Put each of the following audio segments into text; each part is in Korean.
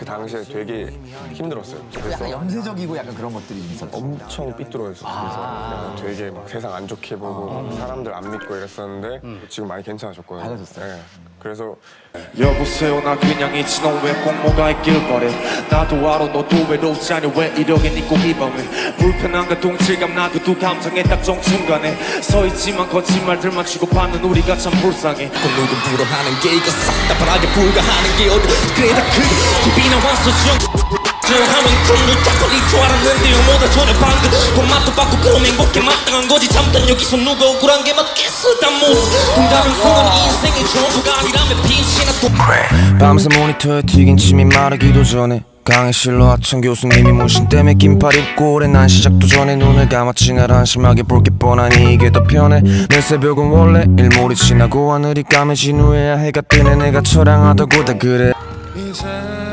그 당시에 되게 힘들었어요. 약간 염세적이고 약간 그런 것들이 있었죠. 엄청 삐뚤어졌어요. 그래서 되게 막 세상 안 좋게 보고 사람들 안 믿고 이랬었는데 지금 많이 괜찮아졌거든요. 밝아졌어요. 네. 그래서 여보세요 나 그냥 있지 넌 왜 꼭 뭐가 있길 바래 나도 알아 너도 외롭지 않니 왜 이러긴 있고 이 밤에 불편함과 동질감 나도 두 감정의 딱 정중간에 서있지만 거짓말들만 치고받는 우리가 참 불쌍해 그 누구 불어하는 게 이거 싹 다 바라게 불가하는 게 어디 그래 다 그게 TV나 와서 하면 쿵을 잡아리 줄 알았는데요 뭐다 전에 방금 돈맛도 받고 그럼 행복해 마땅한 거지 잠깐 여기서 누가 억울한 게 맞겠어 다 모습 동다빙성은 인생의 전부가 아니라면 빛이나 또 밤새 모니터에 튀긴 침이 마르기도 전에 강의실로 하천 교수님이 모신 때문에 긴팔 입고 오래 난 시작도 전에 눈을 감았지 날 한심하게 볼 게 뻔하니 이게 더 편해 내 새벽은 원래 일몰이 지나고 하늘이 까매진 후에야 해가 뜨네 내가 처량하다고 다 그래 이제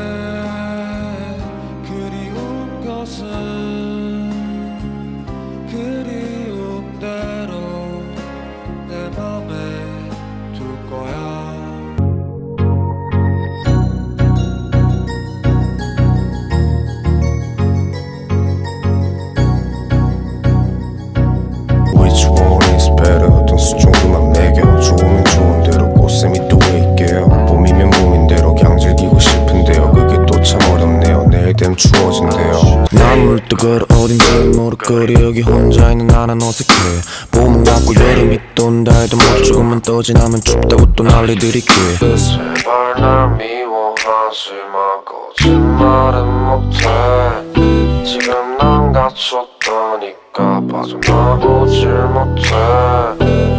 그리운 것은 그리운 대로 내 맘에 둘 거야 Which one is better 어떤 수종만 매겨 좋으면 좋은 대로 꽃샘이 또 왜 있게요 봄이면 봄인 대로 그냥 즐기고 싶은데요 그게 또 참 어렵네요 내일 되면 추워진대요 난 물뜨거려 어딘지는 모를거리 여기 혼자 있는 나는 어색해 봄은 왔고 여름이 또 온다 해도 뭐 조금만 떠지나면 춥다고 또 난리 들이게 제발 날 미워하지 마 거짓말은 못해 지금 난 갇혔다니까 빠져나오질 못해